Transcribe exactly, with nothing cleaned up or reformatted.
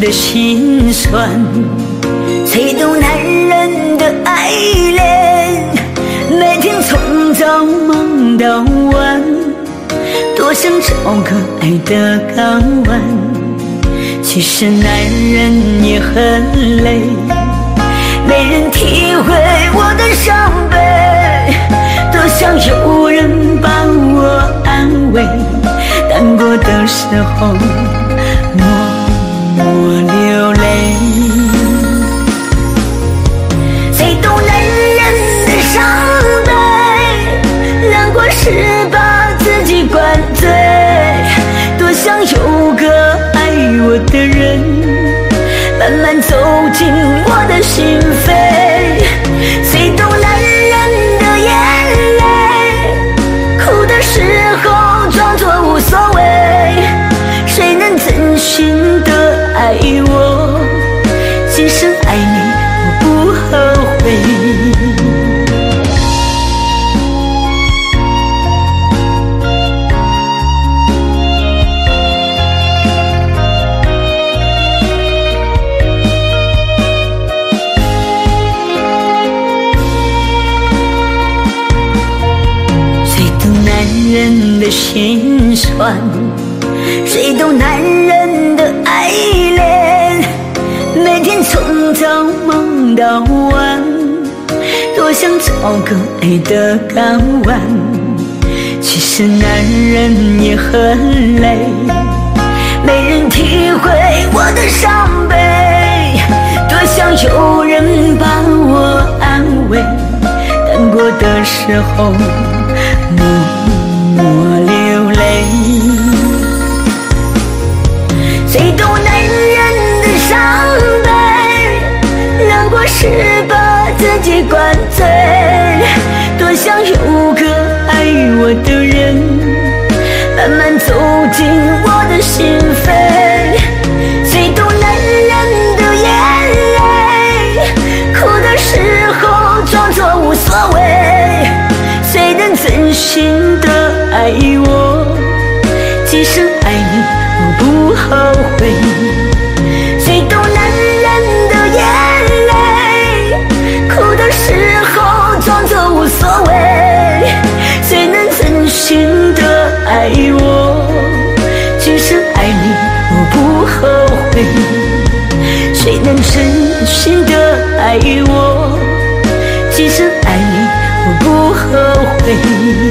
的心酸，谁懂男人的爱恋？每天从早忙到晚，多想找个爱的港湾。其实男人也很累，没人体会我的伤悲，多想有人帮我安慰，难过的时候默默流泪。谁懂男人的伤悲？难过时把自己灌醉，多想有个爱我的人，慢慢走进我的心扉。谁懂男人的眼泪？哭的时候装作无所谓，谁能真心的爱我？今生爱你我不后悔。男人的心酸，谁懂男人的爱恋？每天从早忙到晚，多想找个爱的港湾。其实男人也很累，没人体会我的伤悲，多想有人帮我安慰，难过的时候默默流泪。谁懂男人的伤悲？难过时把自己灌醉，多想有个爱我的人，慢慢走进我的心扉。谁懂男人的眼泪？哭的时候装作无所谓，谁能真心的爱我？今生爱你我不后悔。谁懂男人的眼泪？哭的时候装作无所谓，谁能真心的爱我？今生爱你我不后悔。谁能真心的爱我？今生爱你我不后悔。